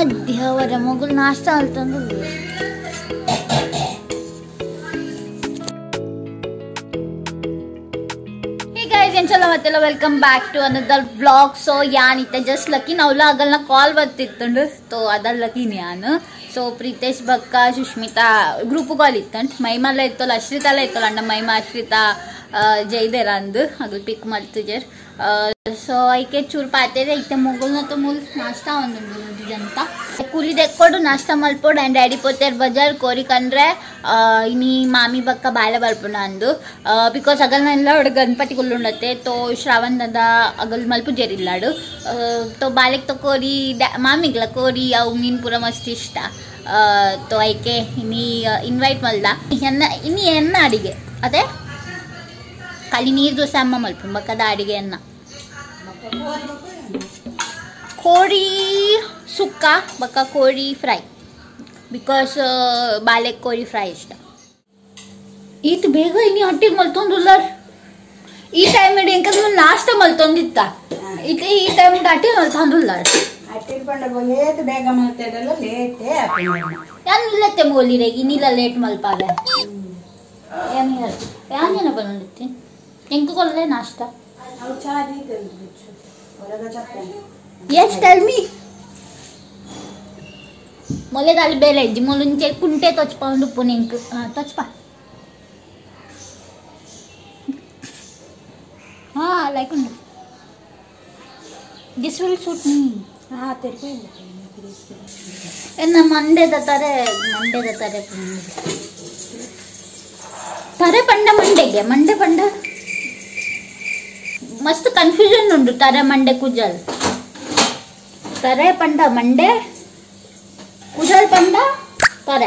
ಮಧ್ಯವರ ಮಗುಲ್ ನಾಷ್ಟ ಅಲ್ತಂದು चलो मतलब welcome back to another vlog so यान इतने जस्ट लकी नवला अगल कॉल बर्तित्तुंडु तो अदर लकी यान सो प्रीतेश बक्क सुष्मिता ग्रूप कॉल इत्तंट महिमा इत्तोल अश्रिता इत्तोल अंड महिमा अश्रिता जयदेर अंद अगल पिक मल्तुजेर सो ऐके चूर पातेरे इतने मुगुल तो मूल नाश्ता जनता ಕೂಲಿ ತೆಕ್ಕೊಂಡು ನಾಷ್ಟ ಮಲ್ಪೋಡು ಆ್ಯಂಡ್ ಡ್ಯಾಡಿ ಪೋತೇರ್ ಬಜಾರ್ ಕೋರಿಕಂಡ್ರೆ ಇನಿ ಮಾಮಿ ಬಕ್ಕ ಬಾಳೆ ಬಲ್ಪುನ ಅಂದು ಬಿಕಾಸ್ ಅಗಲ್ ಎಲ್ಲ ಗಣಪತಿ ಕುಲ್ಲುಂಡತ್ತೆ ತೋ ಶ್ರಾವಣ್ ದಂದ ಅಗಲ್ ಮಲ್ಪು ಜೇರಿಲ್ಲಾಡು ತೋ ಬಾಲೆಗೆ ತೋ ಕೋರಿ ಮಾಮಿಗ್ಲ ಕೋರಿ ಅವು ಮೀನು ಪೂರ ಮಸ್ತ್ ಇಷ್ಟ ತೋ ಐಕೆ ಇನಿ ಇನ್ವೈಟ್ ಮಲ್ದ ಇನಿ ಎನ್ನ ಅಡಿಗೆ ಅದೇ ಖಾಲಿ ನೀರು ದೋಸೆ ಅಮ್ಮ ಮಲ್ಪು ಬಕ್ಕದ ಅಡಿಗೆ ಅನ್ನ ಕೋರಿ ಸುಕ್ಕ ಬಕ್ಕ ಕೋರಿ ಫ್ರೈ ಬಿಕಾಸ್ ಬಾಲೆಗೆ ಕೋರಿ ಫ್ರೈ ಇಷ್ಟ ಈತ ಬೇಗ ಇನ್ನು ಹೊಟ್ಟಿಗೆ ಮಲ್ತೊಂದುಲ್ಲರ್ ಈ ಟೈಮ್ ಇಡಿ ಎಂಕಂದ್ರೆ ನಾಷ್ಟ ಮಲ್ತೊಂದಿತ್ತ ಈತ ಈ ಟೈಮ್ ಅಟ್ಟಿ ಮಲ್ತೊಂದುಲ್ಲರ್ ಅಟ್ಟಿಲ್ ಪಂಡ ಲೇಟ್ ಬೇಗ ಮಲ್ತೇಡಲ್ಲ ಲೇಟ್ ಯಾನ್ ಇಲ್ಲತ್ತೆ ಮೋಲಿರೆ ಇನ್ನಿಲ್ಲ ಲೇಟ್ ಮಲ್ಪಾದೆ ಯಾನ್ ಯಾನೇನ ಬಂದಿತ್ತಿ ಎಂಕ ಕೊಲ್ಲದೆ ನಾಷ್ಟ ಅವು ಚಾದಿ ತಂದಿಚ್ಚು ಹೊರಗ ಚಪ್ಪೆ yes tell me मोले दाल बेले जी मुलुंचे कुंटे तोचपा उंडु पुनिंक तोचपा हाँ लाइक उंडु दिस विल सूट मी हाँ तेरे को एन्न मंडे दतारे तरे पंड मंडेगे मंडे पंड मस्त कन्फ्यूजन उंडु तरे मंडे कुजल तरे पंड मंडे कुजल पंड तरे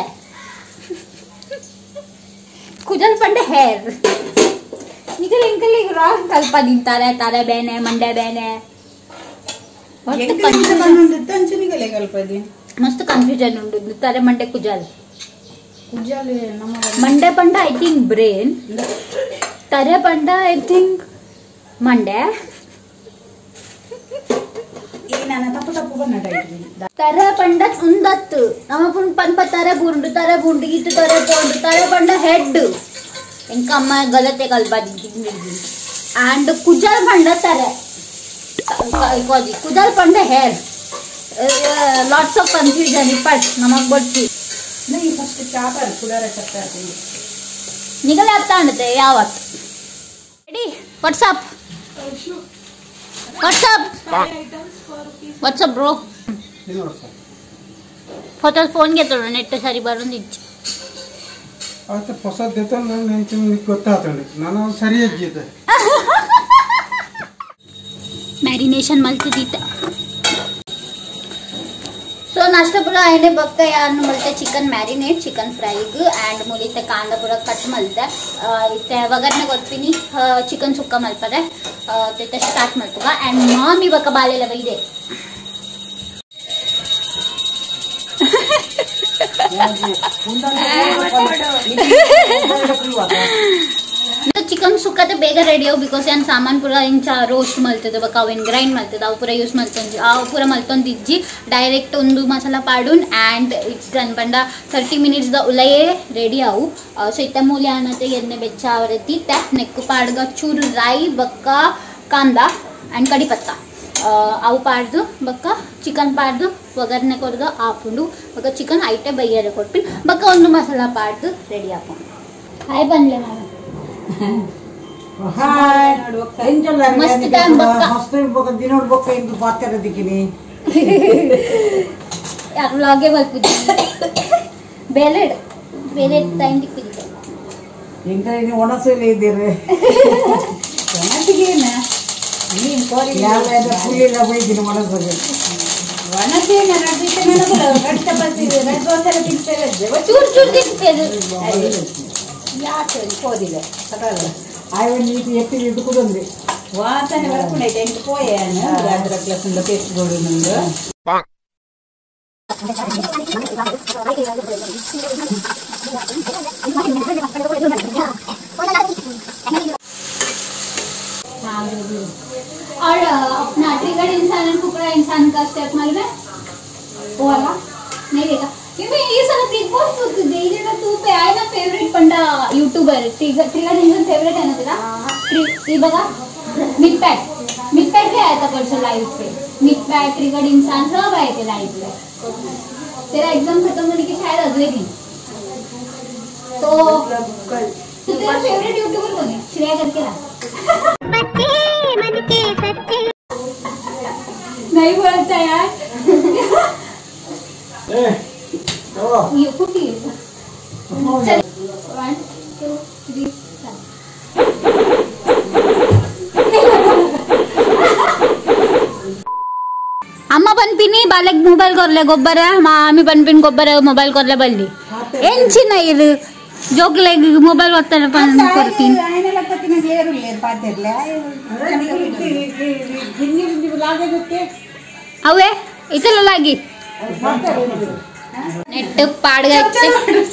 कुजल पंड हेर निकल इंकल राग कल्पा दिन तरे तरे बेने मंडे बेने मस्त कन्फ्यूजन उंडु तरे मंडे कुजल कुजल मंडे पंड आई थिंक ब्रेन तरे पंड आई थिंक मंडे तरे पंड उंदत्तु नमपुन पनप तरे बूंडु इतु तरे पोंडु तरे पंड हेड इंका अम्मा गलते कल्पदिंति एंड कुजल पंड तरे कोदी कुजल पंड हेर लॉट्स ऑफ कंफ्यूजन इपट नमक बट्टी नहीं फस्ट चापर कुडरे चक्कर निकल आता अंडते यावत ready WhatsApp WhatsApp bro photo phone घेतो नेट सारी बरून दिच्छी आता ಹೊಸದು ದೇತ ನಾನು ನಿಮಗೆ ಗೊತ್ತಾತಂడి ನಾನು ಸರಿಯಾಗಿ ಗೀತೆ ಮ್ಯಾರಿನೇಷನ್ ಮಲ್ತಿದ್ದಿತ್ತ सो नाश्ता पूरा आयने बघता यार मलते chicken marinate chicken fry and मुलीते कांदा पूरा कट मलते इतने वगरने गोत्पिनी चिकन सुक्का मलपरे ते स्टार्ट मलतुगा एंड मामी बका बालेला बईदे चिकन सुक्का तो बेग रेडी हो बिकॉज यान सामान पूरा इंचा रोस्ट मलते बका अवेन ग्राइंड मलते अವು पूरा यूज मलतोंजी आ पूरा मलतोंदिज्जी डायरेक्ट ಒಂದು ಮಸಾಲಾ ಪಾಡುನ್ and ಇಟ್ಸ್ ಡನ್ ಬಂಡ 30 minutes ದ ಉಲಯೇ ರೆಡಿ ಆವು ಸೊ ಇತ್ತ ಮೂಲೆ ಆನತೆ ಎಣ್ಣೆ ಬೆಚ್ಚ ಅವರತಿ ತ ನೆಕ್ಕು ಪಾಡ್ಗ ಚೂರು ರಾಯಿ ಬಕ್ಕ ಕಾಂದಾ and ಕಡಿ ಪತ್ತ ಅವು ಪಾಡ್ದು ಬಕ್ಕ ಚಿಕನ್ ಪಾಡ್ದು ಒಗರ್ನೆ ಕೊರ್ಗ ಆಪುಂಡು ಬಕ್ಕ ಚಿಕನ್ ಐಟೆ ಬೈಯರೆ ಕೊಟ್ಬಿನ್ ಬಕ್ಕ ಒಂದು ಮಸಾಲಾ ಪಾಡ್ದು ರೆಡಿ ಆಪುಂಡು ಹಾಯ್ ಬನ್ಲೆ ನಾನು हाय एंजल मस्त टाइम बक्का हॉस्टल बक दिनोड बक इंग बात कर दिखिनी यार व्लॉगे बल्पुदी बेले टाइम दिक्किದೆ इंग इनी ಒಣಸಲೇ ಇದಿರೆ ಒಣದಿಗೆನಾ ನೀನ್ ಕೋರಿ ಯಾವೆಲ್ಲ ಫುಲ್ಲಿಲ್ಲ ಬೈದಿನ ಒಣಸಲೇ ಒಣದೇನ ರಡ್ಡಿತೆ ನನಗೆ ಕಷ್ಟ ಬರ್ತಿದೆ ರಡ್ಡೋಸಲ ತಿಂತಾರೆ ಚೂರ್ ಚೂರ್ ತಿಂತಾರೆ ಯಾಕೆ ಕೋದಿಲ್ಲ ಸಕಲ ಆಯ್ತು ನೀತಿ ಎತ್ತಿ ಇಟ್ಕೊಂಡ್ರೆ ವಾಸನೆ ಬರ್ಕೊಂಡೈತೆ ಎಂಟು ಪೋಯೇನು ಅದರ ಕ್ಲಾಸಿಂದ ಟೇಸ್ಟ್ ಗೋಡು ನಂದು और अपना ट्रिगर इंसान और फुकरा इंसान का स्टेप मालूम है वो वाला नहीं देखा क्योंकि ये सारा बिग बॉस तो देखने का तू पे आए ना फेवरेट पंडा यूट्यूबर ट्रिगर इंजन फेवरेट है ना तेरा ये बघा मिटपॅट भी आया था परसों लाइव पे मिटपॅट ट्रिगर इंसान सब आए थे लाइव पे तेरा एग्जाम खत्म होने के शायद अगले दिन तो तेरा फेवरेट यूट्यूबर कौन है श्रेया करके रहा नहीं बोलता यार ये फुटी है 1 2 3 अम्मा पण पिनी बालक मोबाईल करले गोब्बर आम्ही पण पिन गोब्बर मोबाईल करले बल्ली एंची नाही जोकले मोबाईल वाचताना पण करतीन अवे इथं लागी नेट पाडगायचे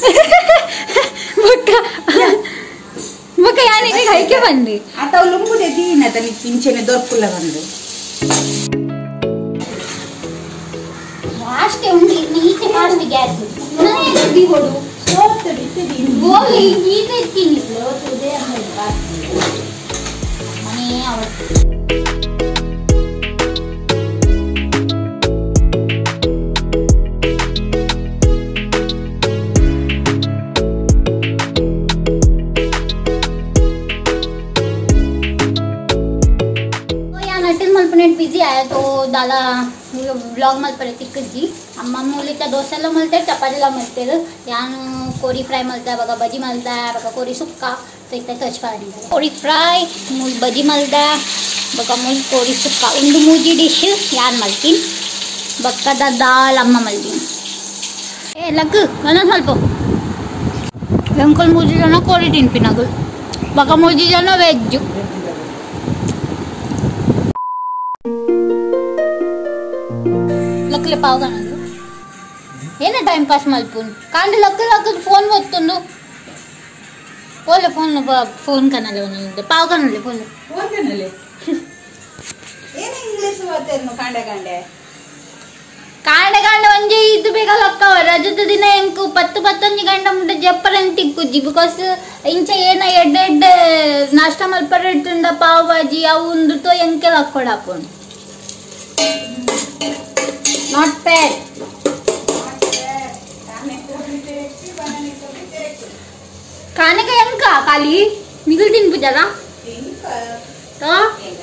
मग याने काय के बंदी आता लुंबू देती ना तरी 300 दोरपुला बंद फास्ट ఉంది నీటి ఫాస్ట్ గ్యాస్ नाही दी बोलू तो तरी बोल ही तेची निकलो तुझे आणि आवडते बिझी आहे तो दादा ब्लॉग मलपडे तिकडची अम्मा मुलीच्या डोस्याला मलते चपातीला मलते यान कोरी फ्राय मलताय बघा भजी मलताय बघा कोरी सुक्का तो एक टच पाणी कोरी फ्राय मूल भजी मलताय बघा मूल कोरी सुक्का उंडू मूजी डिश यान मलतीन बक्का दाल अम्मा मलतीन ए लग गना ಸ್ವಲ್ಪ अंकल मूजी जन कोरी तिनपिनागु बघा मूजी जन वेज लकले पाव का ना टाइम पास मलपून कांडे लक फोन बोलतो बोले फोन कनाले पाव कनाले बोले फोन कनाले ಏನು ಇಂಗ್ಲಿಷ್ ಓದ್ತೇನು ಕಾಂಡೆ ಕಾಂಡೆ ಕಾಂಡೆ ಕಾಂಡೆ ಒಂಜಿ ಇದು ಬೇಗ ಲಕ್ಕ ರಜದ ದಿನ ಎಂಕು 10-11 ಗಂಟೆ ಮುಂದೆ ಜಪ್ಪರಂತ ತಿಕ್ಕುಜಿ ಬಿಕಾಸ್ ಇಂಚ ಏನ ಎಡ್ಡೆಡ್ ನಾಷ್ಟ ಮಲ್ಪರೆಟ್ಟುಂಡ ಪಾವ್ ಭಾಜಿ ಅವು ಉಂದುತೋ ಎಂಕೆ ಲಕ್ಕೊಡಾಪುಂಡು not bad खाने का यंका काली मिगल दिन पूजाला तो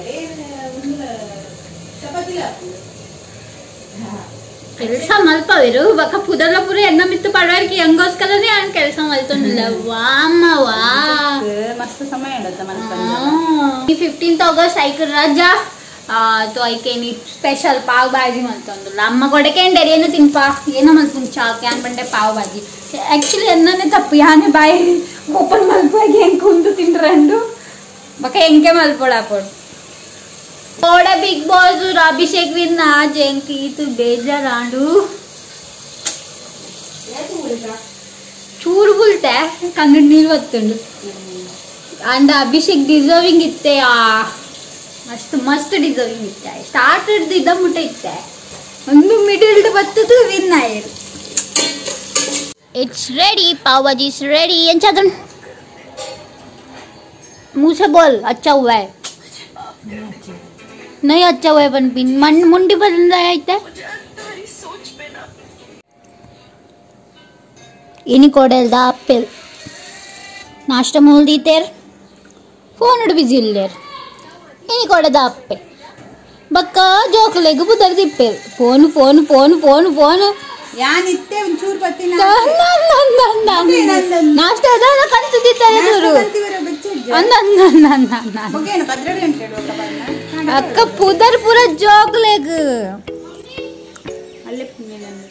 ಕೆಲಸ ಮಲ್ಪವಿರು ಬಕ ಪುದರ್ಲ ಪುರ ಎನ್ನ ಮಿತ್ತು ಪಡವಾರಿಗೆ ಹೆಂಗೋಸ್ಕರನೇ ನಾನು ಕೆಲಸ ಮಲ್ತೊಂಡಿಲ್ಲ ವಾಮವಾ ಮಸ್ತ್ ಸಮಯ ಇಡತ್ತ ಮಲ್ಪ 15th August ಐಕರ್ ರಜಾ तो ऐके नी स्पेशल पाव भाजी मल्तोंदुल्ला अम्मा कोडकेंडरी ಏನು ತಿನ್ಪಾ ಏನೋ ಮಲ್ಪುನ್ ಚಾ ಕ್ಯಾನ್ ಬಂಡೆ ಪಾವ್ ಭಾಜಿ ಆಕ್ಚುಲಿ ಎನ್ನನೆ ತಪ್ಪು ಯಾನೆ ಬಾಯಿ ಓಪನ್ ಮಲ್ಪೋಗಿ ಹೆಂಗ್ ಕುಂದು ತಿಂಡ್ರಂಡು ಬಕ ಹೆಂಗೆ ಮಲ್ಪೋಡಾಪೋಡ್ ಓಡೆ ಬಿಗ್ ಬಾಸ್ ಅಭಿಷೇಕ್ ವಿನ್ आज ಎಂಕಿ ತು ಬೇಜಾರಾಂಡು ಚೂರು ಬುಲ್ತೆ ಕನ್ನಡ ನೀರು ಒತ್ತುಂಡು ಅಂಡ್ ಅಭಿಷೇಕ್ ಡಿಸರ್ವಿಂಗ್ ಇತ್ತೆ मस्त मस्त डिझर्विंग इतका आहे स्टार्टेड इदम मुठे इतका आहे ಒಂದು ಮಿಡಲ್ ಬತ್ತದು ವಿನ್ ಆಯರ್ it's ready pav bhaji is ready एंचादन मुंह से बोल अच्छा हुआ है नहीं अच्छा हुआ है पण पिन मुंडी पसंद आया इतना इनी कोडेल दा अप्पेल नाश्ता मोल दी तेर फोन उड़ बिजी इल्लेर इनी कोडे दा अप्पे बक्का जोकलेग बुदर दिप्पे phone phone phone phone phone यान इत्ते ಒಂಚೂರು ಬತ್ತಿನ ನಾಷ್ಟಾ ಅದ ಕಂತು ದಿತ್ತಾರೆ ಗುರು ಅಂದ ಬಗ್ಗೆನ 12 ಗಂಟೆ ಡೋಕ ಬನ್ನ ಅಕ್ಕ ಪುದರ್ ಪೂರ ಜೋಕ್ಲೆಗ್ ಅಲ್ಲೇ ಪುಣ್ಯ